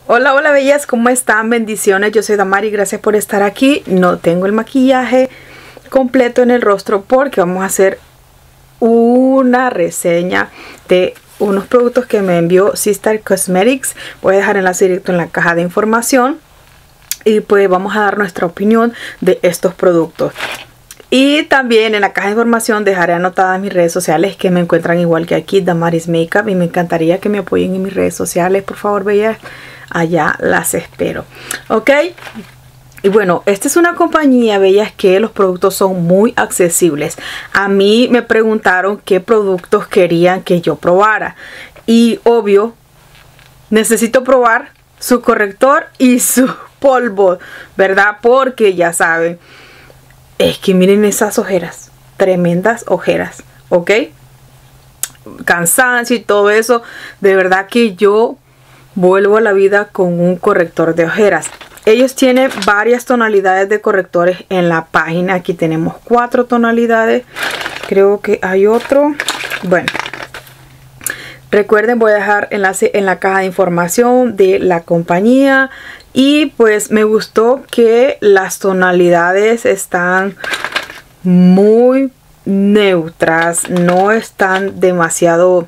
Hola, hola bellas, ¿cómo están? Bendiciones, yo soy Damari, gracias por estar aquí. No tengo el maquillaje completo en el rostro porque vamos a hacer una reseña de unos productos que me envió Sistar Cosmetics. Voy a dejar el enlace directo en la caja de información y pues vamos a dar nuestra opinión de estos productos. Y también en la caja de información dejaré anotadas mis redes sociales que me encuentran igual que aquí, Damaris Makeup, y me encantaría que me apoyen en mis redes sociales, por favor, bellas. Allá las espero, ok. Y bueno, esta es una compañía, bellas, que los productos son muy accesibles. A mí me preguntaron qué productos querían que yo probara y obvio necesito probar su corrector y su polvo, ¿verdad? Porque ya saben, es que miren esas ojeras, tremendas ojeras, ok, cansancio y todo eso. De verdad que yo vuelvo a la vida con un corrector de ojeras. Ellos tienen varias tonalidades de correctores en la página. Aquí tenemos 4 tonalidades. Creo que hay otro. Bueno, recuerden, voy a dejar enlace en la caja de información de la compañía. Y pues me gustó que las tonalidades están muy neutras. No están demasiado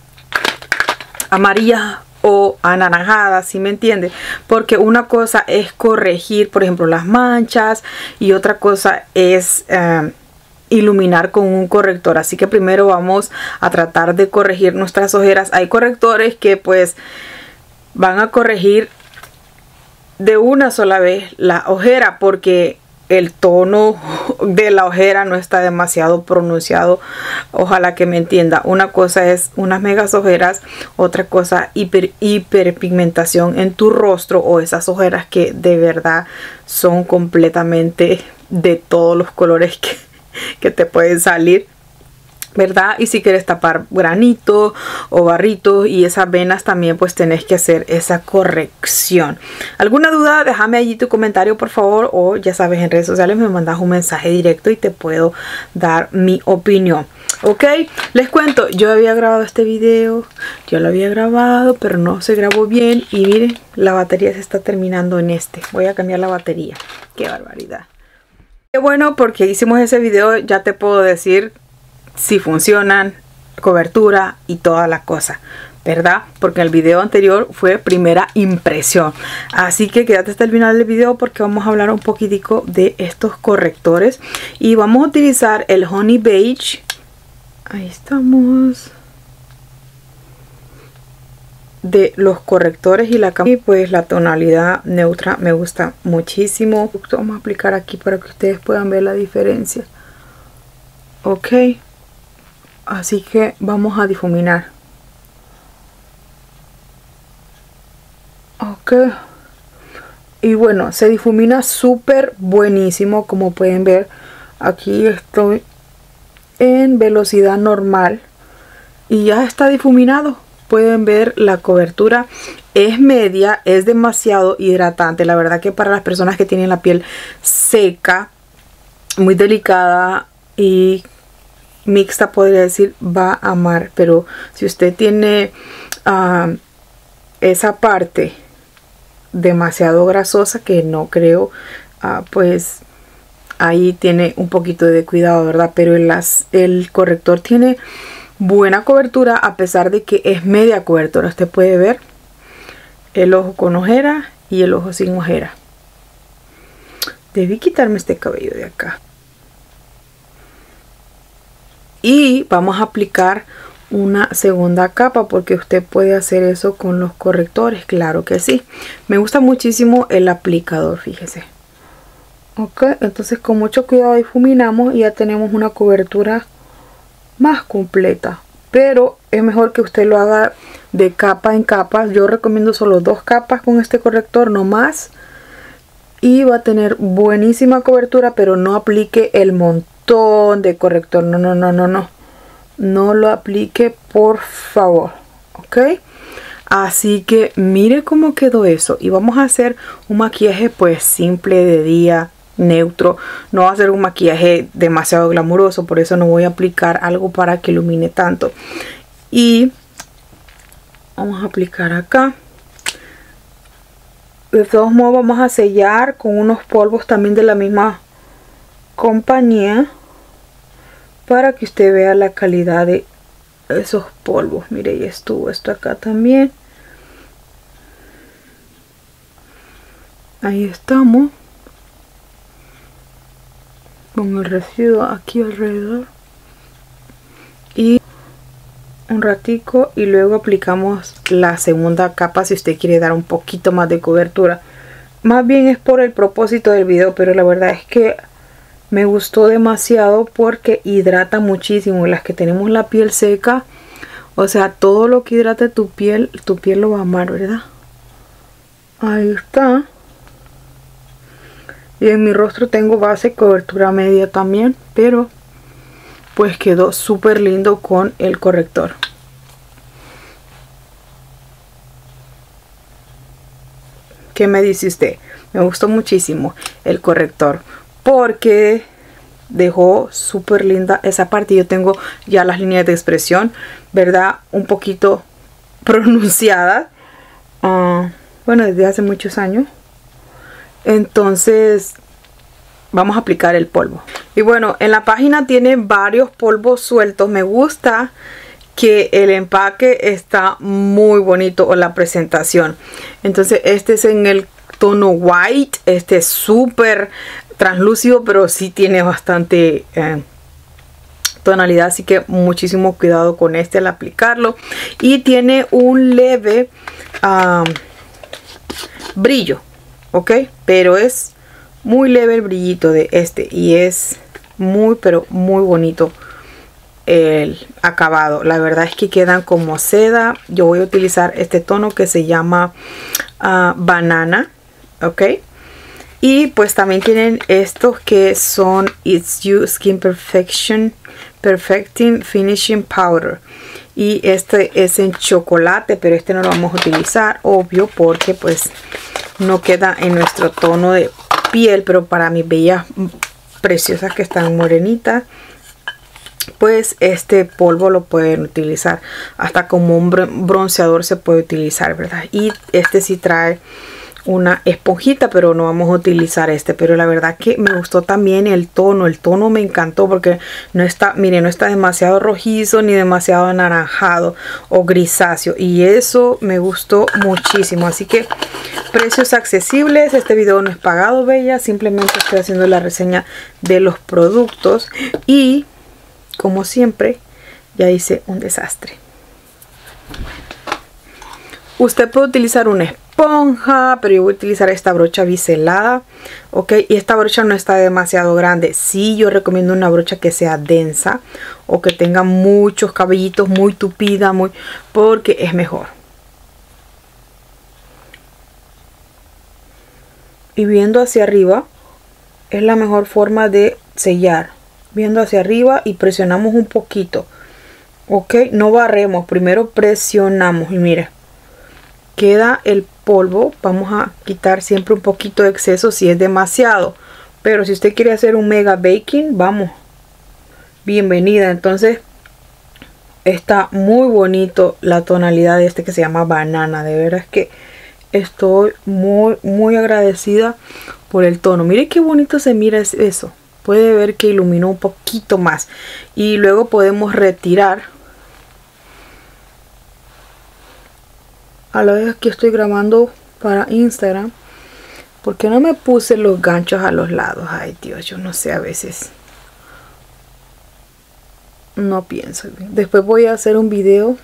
amarillas o anaranjada, ¿sí me entiende? Porque una cosa es corregir, por ejemplo, las manchas, y otra cosa es iluminar con un corrector. Así que primero vamos a tratar de corregir nuestras ojeras. Hay correctores que pues van a corregir de una sola vez la ojera porque el tono de la ojera no está demasiado pronunciado. Ojalá que me entienda. Una cosa es unas megas ojeras, otra cosa hiperpigmentación en tu rostro, o esas ojeras que de verdad son completamente de todos los colores que te pueden salir, ¿verdad? Y si quieres tapar granitos o barritos y esas venas también, pues tenés que hacer esa corrección. ¿Alguna duda? Déjame allí tu comentario, por favor, o ya sabes, en redes sociales me mandas un mensaje directo y te puedo dar mi opinión. Ok, les cuento, yo había grabado este video, yo lo había grabado, pero no se grabó bien y miren, la batería se está terminando en este. Voy a cambiar la batería. Qué barbaridad. Qué bueno, porque hicimos ese video, ya te puedo decir si funcionan, cobertura y todas las cosas, ¿verdad? Porque el video anterior fue primera impresión. Así que quédate hasta el final del video porque vamos a hablar un poquitico de estos correctores. Y vamos a utilizar el Honey Beige. Ahí estamos. De los correctores y y pues la tonalidad neutra me gusta muchísimo. Vamos a aplicar aquí para que ustedes puedan ver la diferencia. Ok. Así que vamos a difuminar. Ok. Y bueno, se difumina súper buenísimo. Como pueden ver, aquí estoy en velocidad normal y ya está difuminado. Pueden ver la cobertura es media, es demasiado hidratante. La verdad que para las personas que tienen la piel seca, muy delicada y mixta, podría decir, va a amar. Pero si usted tiene esa parte demasiado grasosa, que no creo, pues ahí tiene un poquito de cuidado, ¿verdad? Pero el corrector tiene buena cobertura a pesar de que es media cobertura. Usted puede ver el ojo con ojera y el ojo sin ojera. Debí quitarme este cabello de acá. Y vamos a aplicar una segunda capa porque usted puede hacer eso con los correctores, claro que sí. Me gusta muchísimo el aplicador, fíjese. Ok, entonces con mucho cuidado difuminamos y ya tenemos una cobertura más completa. Pero es mejor que usted lo haga de capa en capa. Yo recomiendo solo 2 capas con este corrector, no más. Y va a tener buenísima cobertura, pero no aplique el montón de corrector. No lo aplique, por favor. Ok. Así que mire cómo quedó eso. Y vamos a hacer un maquillaje pues simple de día, neutro. No va a ser un maquillaje demasiado glamuroso, por eso no voy a aplicar algo para que ilumine tanto. Y vamos a aplicar acá. De todos modos vamos a sellar con unos polvos también de la misma compañía para que usted vea la calidad de esos polvos. Mire, ya estuvo esto acá también. Ahí estamos con el residuo aquí alrededor y un ratico, y luego aplicamos la segunda capa si usted quiere dar un poquito más de cobertura. Más bien es por el propósito del video, pero la verdad es que me gustó demasiado porque hidrata muchísimo. Las que tenemos la piel seca, o sea, todo lo que hidrate tu piel lo va a amar, ¿verdad? Ahí está. Y en mi rostro tengo base cobertura media también, pero pues quedó súper lindo con el corrector. ¿Qué me dice usted? Me gustó muchísimo el corrector porque dejó súper linda esa parte. Yo tengo ya las líneas de expresión, ¿verdad? Un poquito pronunciadas. Bueno, desde hace muchos años. Entonces vamos a aplicar el polvo. Y bueno, en la página tiene varios polvos sueltos. Me gusta que el empaque está muy bonito, o la presentación. Entonces este es en el tono white. Este es súper translúcido, pero sí tiene bastante tonalidad, así que muchísimo cuidado con este al aplicarlo. Y tiene un leve brillo, ok, pero es muy leve el brillito de este, y es muy pero muy bonito el acabado. La verdad es que quedan como seda. Yo voy a utilizar este tono que se llama banana, ok. Y pues también tienen estos que son It's You Skin Perfecting Finishing Powder, y este es en chocolate, pero este no lo vamos a utilizar, obvio, porque pues no queda en nuestro tono de piel. Pero para mis bellas preciosas que están morenitas, pues este polvo lo pueden utilizar hasta como un bronceador, se puede utilizar, ¿verdad? Y este sí trae una esponjita, pero no vamos a utilizar este. Pero la verdad que me gustó también el tono me encantó, porque no está, miren, no está demasiado rojizo ni demasiado anaranjado o grisáceo, y eso me gustó muchísimo. Así que precios accesibles. Este video no es pagado, bella, simplemente estoy haciendo la reseña de los productos, y como siempre ya hice un desastre. Usted puede utilizar una esponja, pero yo voy a utilizar esta brocha biselada, ok. Y esta brocha no está demasiado grande. Sí, yo recomiendo una brocha que sea densa o que tenga muchos cabellitos, muy tupida, porque es mejor. Y viendo hacia arriba es la mejor forma de sellar. Viendo hacia arriba y presionamos un poquito, ok. No barremos, primero presionamos, y mire, queda el polvo. Vamos a quitar siempre un poquito de exceso si es demasiado, pero si usted quiere hacer un mega baking, vamos, bienvenida. Entonces está muy bonito la tonalidad de este que se llama banana. De verdad es que estoy muy agradecida por el tono. Mire qué bonito se mira eso. Puede ver que iluminó un poquito más, y luego podemos retirar. A la vez que estoy grabando para Instagram, porque no me puse los ganchos a los lados. Ay Dios, yo no sé, a veces no pienso bien. Después voy a hacer un video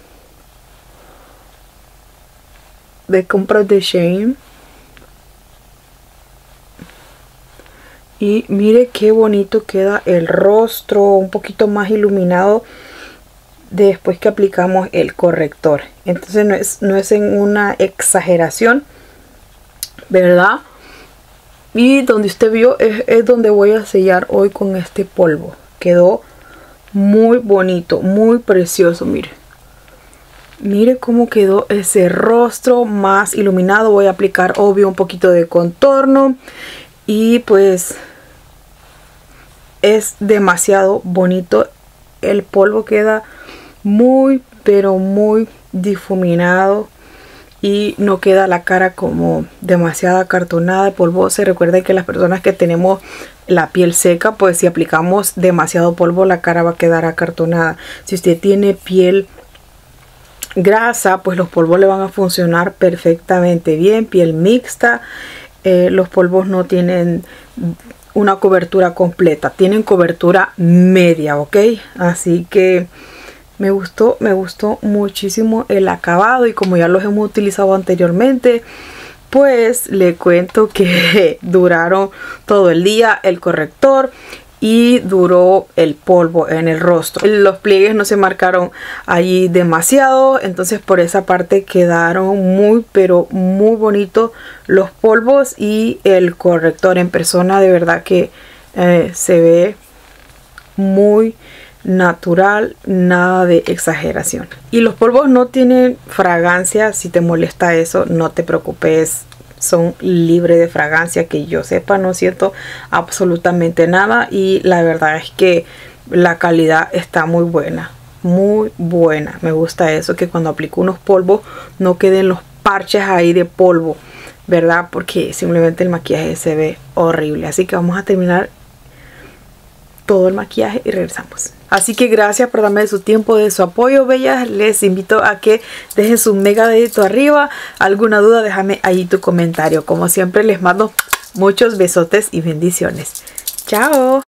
de compras de Shein. Y mire qué bonito queda el rostro, un poquito más iluminado después que aplicamos el corrector. Entonces no es en una exageración, ¿verdad? Y donde usted vio es donde voy a sellar hoy con este polvo. Quedó muy bonito, muy precioso, mire. Mire cómo quedó ese rostro más iluminado. Voy a aplicar, obvio, un poquito de contorno, y pues es demasiado bonito. El polvo queda muy pero muy difuminado, y no queda la cara como demasiado acartonada de polvo. Se recuerda que las personas que tenemos la piel seca, pues si aplicamos demasiado polvo la cara va a quedar acartonada. Si usted tiene piel grasa, pues los polvos le van a funcionar perfectamente bien. Piel mixta, los polvos no tienen una cobertura completa, tienen cobertura media, ok. Así que me gustó muchísimo el acabado, y como ya los hemos utilizado anteriormente, pues le cuento que duraron todo el día el corrector y duró el polvo en el rostro. Los pliegues no se marcaron allí demasiado, entonces por esa parte quedaron muy pero muy bonitos los polvos, y el corrector en persona de verdad que se ve muy natural, nada de exageración. Y los polvos no tienen fragancia. Si te molesta eso, no te preocupes, son libres de fragancia, que yo sepa. No siento absolutamente nada, y la verdad es que la calidad está muy buena, muy buena. Me gusta eso, que cuando aplico unos polvos no queden los parches ahí de polvo, ¿verdad? Porque simplemente el maquillaje se ve horrible. Así que vamos a terminar todo el maquillaje y regresamos. Así que gracias por darme de su tiempo, de su apoyo, bellas. Les invito a que dejen su mega dedito arriba. Alguna duda, déjame ahí tu comentario. Como siempre, les mando muchos besotes y bendiciones. Chao.